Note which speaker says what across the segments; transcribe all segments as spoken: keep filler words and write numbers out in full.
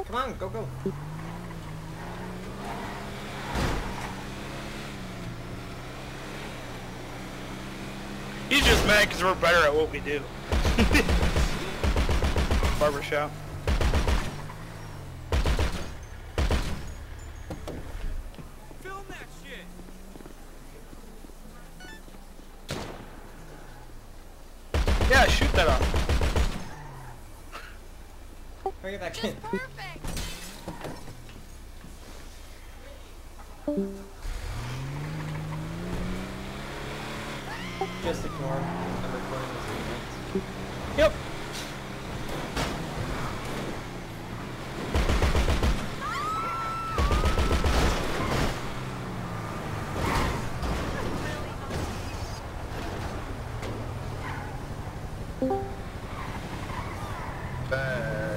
Speaker 1: Come on, go, go.
Speaker 2: He's just mad because we're better at what we do. Barbershop.
Speaker 3: Film that shit.
Speaker 2: Yeah, shoot that off.
Speaker 1: Bring it back in.
Speaker 4: Perfect.
Speaker 1: Just ignore him. I'm recording this movement.
Speaker 2: Yep.
Speaker 5: Bad.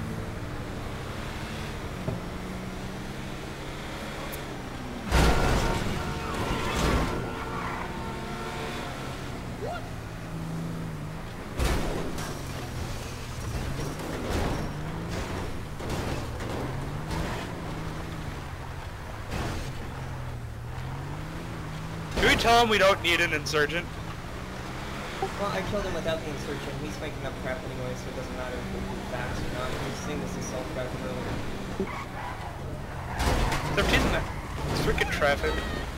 Speaker 2: Should we tell him we don't need an insurgent?
Speaker 1: Well, I killed him without the insertion. He's making up crap anyway, so it doesn't matter if we move fast or not. He's seeing this assault rifle earlier.
Speaker 2: They're teasing that. It's freaking traffic.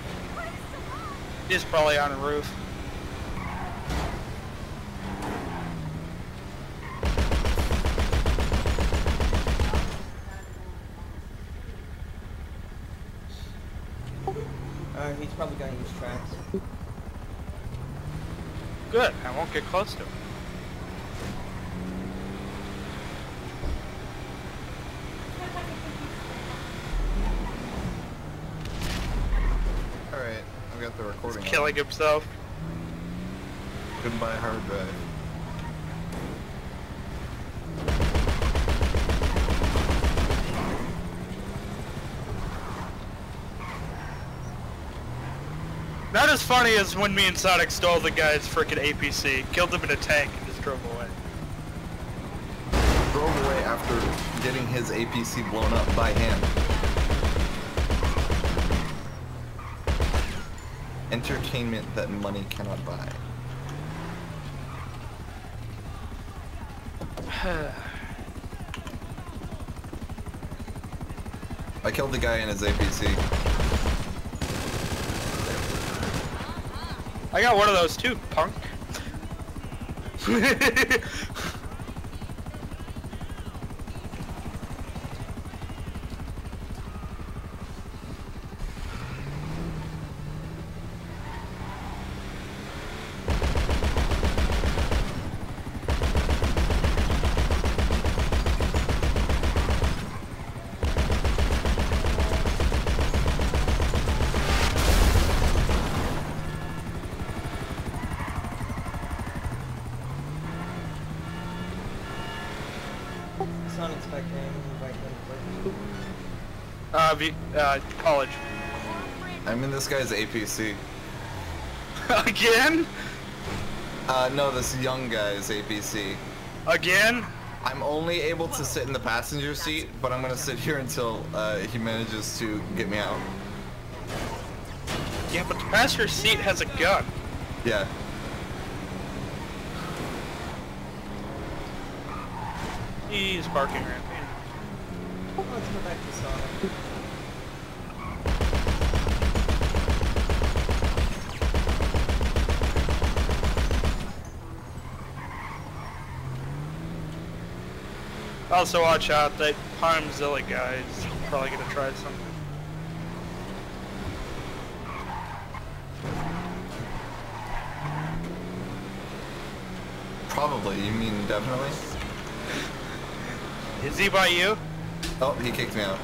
Speaker 2: He's probably on a roof.
Speaker 1: Uh, he's probably gonna use tracks.
Speaker 2: Good, I won't get close to him.
Speaker 5: Alright, I've got the recording.
Speaker 2: He's killing himself.
Speaker 5: on. Goodbye hard drive.
Speaker 2: Not as funny as when me and Sonic stole the guy's frickin' A P C, killed him in a tank, and just drove away.
Speaker 5: Drove away after getting his A P C blown up by hand. Entertainment that money cannot buy. I killed the guy in his A P C.
Speaker 2: I got one of those too, punk.
Speaker 1: Sonic Spectre, invite him
Speaker 2: uh, v uh, college.
Speaker 5: I'm in this guy's A P C.
Speaker 2: Again?
Speaker 5: Uh, no, this young guy's A P C.
Speaker 2: Again?
Speaker 5: I'm only able to sit in the passenger seat, but I'm gonna sit here until uh, he manages to get me out.
Speaker 2: Yeah, but the passenger seat has a gun.
Speaker 5: Yeah.
Speaker 2: He's barking around me.
Speaker 1: Oh, let's go back to Sonic.
Speaker 2: Also watch out, that Palmzilla guy is probably gonna try something.
Speaker 5: Probably, you mean definitely?
Speaker 2: Is he by you?
Speaker 5: Oh, he kicked me out.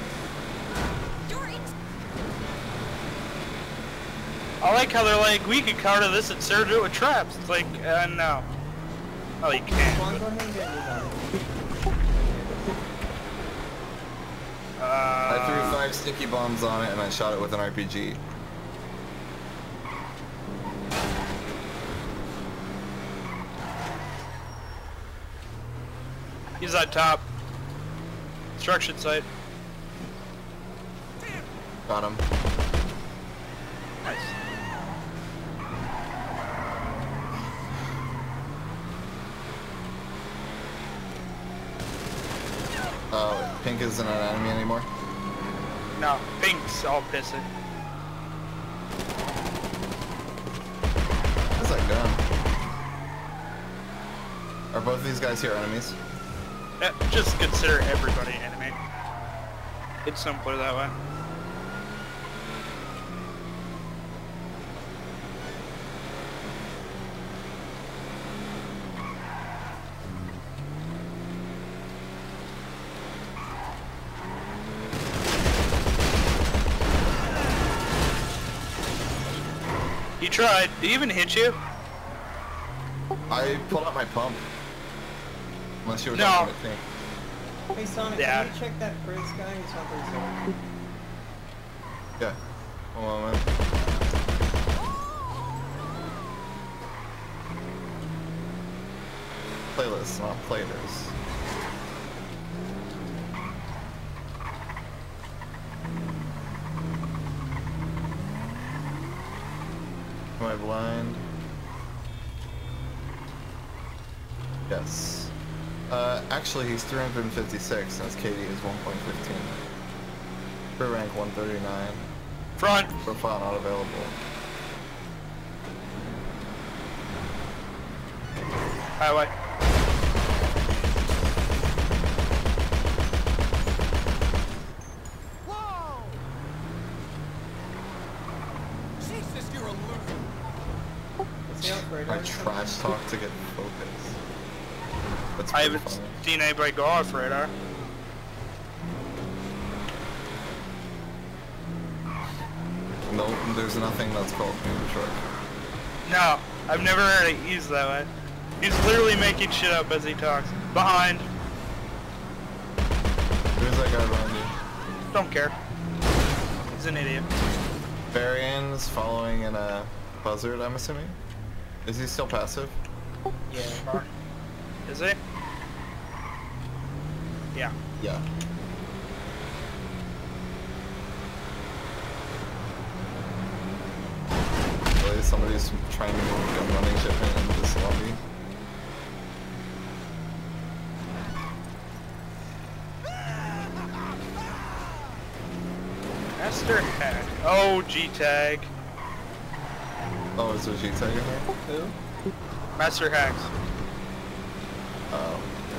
Speaker 2: I like how they're like, we could counter this and surge it with traps. It's like, uh, no. Oh, you can't.
Speaker 1: Come on, go ahead and get me on.
Speaker 2: Uh,
Speaker 5: I threw five sticky bombs on it and I shot it with an R P G.
Speaker 2: He's on top. construction site.
Speaker 5: Got him.
Speaker 2: Nice.
Speaker 5: Uh, Pink isn't an enemy anymore.
Speaker 2: No, Pink's all pissing.
Speaker 5: What's that gun? Are both of these guys here enemies?
Speaker 2: Eh, just consider everybody enemy. It's simpler that way. He tried. Did he even hit you?
Speaker 5: I pulled out my pump. Unless you were
Speaker 2: No.
Speaker 5: talking to me.
Speaker 1: Hey Sonic,
Speaker 2: Yeah.
Speaker 1: can you check that Frizz guy who's on the zone?
Speaker 5: Yeah. One moment. Playlists, not players. Am I blind? Yes. Uh, actually, he's three hundred fifty-six, and his K D is one point one five. Per rank one thirty-nine.
Speaker 2: Front.
Speaker 5: Profile not available.
Speaker 2: Highway.
Speaker 3: Whoa! Jesus, you're a loser.
Speaker 1: Is he on for
Speaker 5: I trash talk to get focus. That's
Speaker 2: I
Speaker 5: pretty
Speaker 2: haven't
Speaker 5: funny.
Speaker 2: seen anybody go off radar.
Speaker 5: No, there's nothing that's called Noob Truck.
Speaker 2: No, I've never heard it used that way. He's literally making shit up as he talks. Behind.
Speaker 5: There's that guy behind you.
Speaker 2: Don't care. He's an idiot.
Speaker 5: Varian's following in a buzzard, I'm assuming? Is he still passive?
Speaker 2: Yeah. Is he? Yeah.
Speaker 5: Yeah. Really, somebody's trying to move gun running shipment in this lobby.
Speaker 2: Master Hack. Oh, G-Tag.
Speaker 5: Oh, is there a G-Tag in there?
Speaker 1: Who?
Speaker 2: Master Hacks.
Speaker 5: Oh.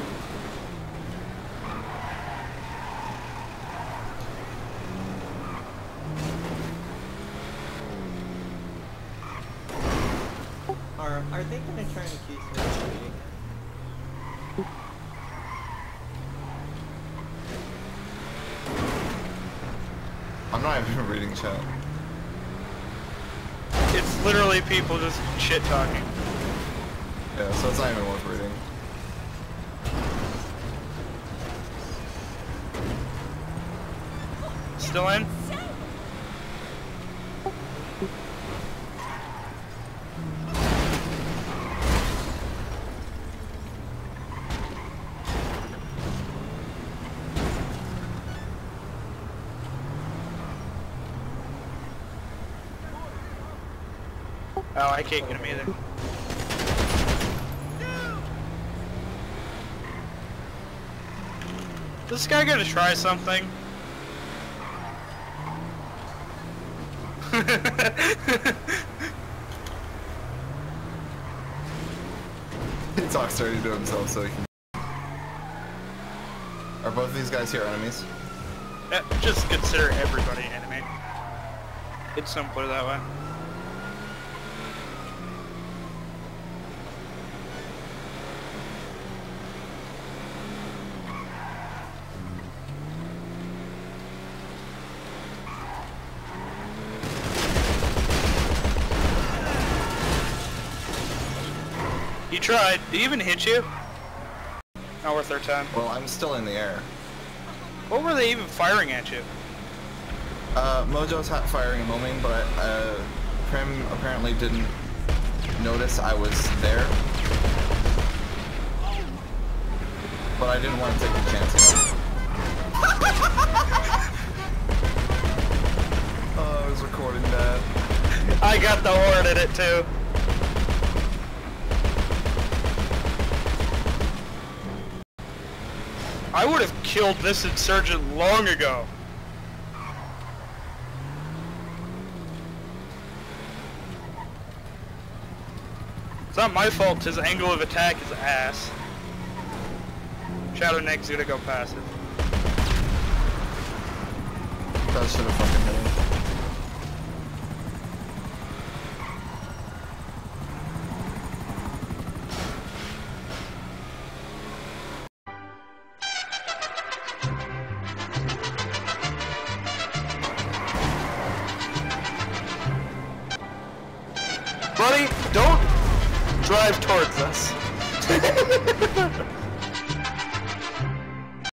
Speaker 1: Are, are they gonna try and accuse me of cheating?
Speaker 5: I'm not even reading chat.
Speaker 2: It's literally people just shit talking.
Speaker 5: Yeah, so it's not even worth reading.
Speaker 2: Still in? Oh, I can't get him either. This guy gonna try something?
Speaker 5: He talks dirty to himself so he can... Are both of these guys here enemies?
Speaker 2: Eh, just consider everybody enemy. It's simpler that way. He tried. Did he even hit you? Not worth their time.
Speaker 5: Well, I'm still in the air.
Speaker 2: What were they even firing at you?
Speaker 5: Uh, Mojo's hot firing and homing, but uh, Prim apparently didn't notice I was there. But I didn't want to take a chance on him.
Speaker 2: I got the horde in it too. I would have killed this insurgent long ago. It's not my fault his angle of attack is ass. Shadow Neck's gonna go passive.
Speaker 5: That should have fucking hit him.
Speaker 2: Buddy, don't drive towards us.